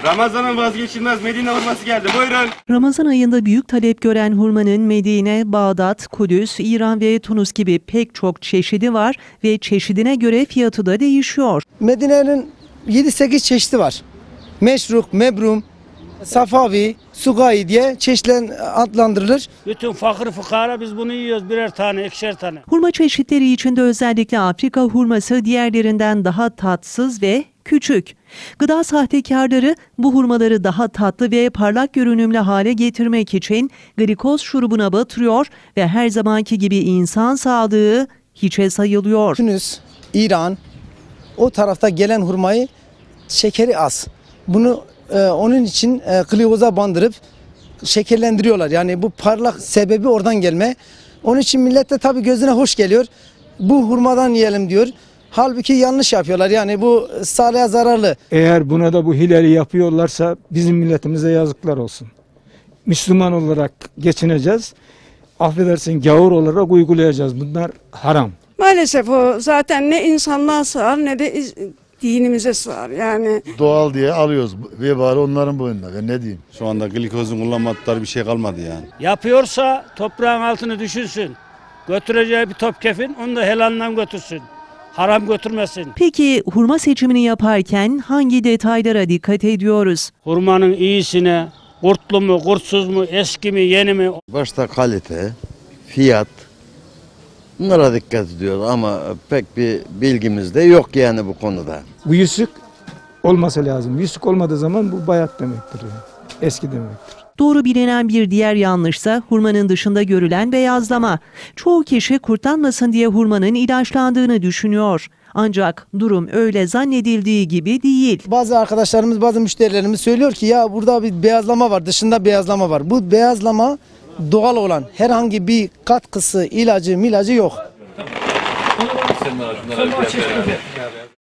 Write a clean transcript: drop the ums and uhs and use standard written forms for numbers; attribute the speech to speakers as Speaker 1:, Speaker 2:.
Speaker 1: Ramazan'ın vazgeçilmez Medine hurması geldi. Buyurun.
Speaker 2: Ramazan ayında büyük talep gören hurmanın Medine, Bağdat, Kudüs, İran ve Tunus gibi pek çok çeşidi var ve çeşidine göre fiyatı da değişiyor.
Speaker 3: Medine'nin 7-8 çeşidi var. Meşruk, mebrum, safavi, sugayi diye çeşitler adlandırılır.
Speaker 4: Bütün fakir fukara biz bunu yiyoruz birer tane, ikişer tane.
Speaker 2: Hurma çeşitleri içinde özellikle Afrika hurması diğerlerinden daha tatsız ve küçük. Gıda sahtekarları bu hurmaları daha tatlı ve parlak görünümlü hale getirmek için glikoz şurubuna batırıyor ve her zamanki gibi insan sağlığı hiçe sayılıyor.
Speaker 3: Tunus, İran, o tarafta gelen hurmayı şekeri az. Bunu onun için glikoza bandırıp şekerlendiriyorlar. Yani bu parlak sebebi oradan gelme. Onun için millet de tabii gözüne hoş geliyor. Bu hurmadan yiyelim diyor. Halbuki yanlış yapıyorlar. Yani bu sağlığa zararlı.
Speaker 5: Eğer buna da bu hileli yapıyorlarsa bizim milletimize yazıklar olsun. Müslüman olarak geçineceğiz. Affedersin gavur olarak uygulayacağız. Bunlar haram.
Speaker 6: Maalesef o zaten ne insanlığa sığar ne de dinimize sığar yani.
Speaker 7: Doğal diye alıyoruz. Vebali onların boynunda. Ben ne diyeyim?
Speaker 8: Şu anda glikozun kullanmadıkları bir şey kalmadı yani.
Speaker 4: Yapıyorsa toprağın altını düşünsün. Götüreceği bir top kefin onu da helalından götürsün. Haram götürmesin.
Speaker 2: Peki hurma seçimini yaparken hangi detaylara dikkat ediyoruz?
Speaker 4: Hurmanın iyisine, kurtlu mu, kurtsuz mu, eski mi, yeni mi?
Speaker 9: Başta kalite, fiyat, bunlara dikkat ediyoruz ama pek bir bilgimiz de yok yani bu konuda.
Speaker 5: Bu yüzük olması lazım. Yüzük olmadığı zaman bu bayat demektir. Yani. Eski demektir.
Speaker 2: Doğru bilinen bir diğer yanlışsa hurmanın dışında görülen beyazlama. Çoğu kişi kurtlanmasın diye hurmanın ilaçlandığını düşünüyor. Ancak durum öyle zannedildiği gibi değil.
Speaker 3: Bazı arkadaşlarımız, bazı müşterilerimiz söylüyor ki ya burada bir beyazlama var, dışında beyazlama var. Bu beyazlama doğal olan, herhangi bir katkısı, ilacı, milacı yok.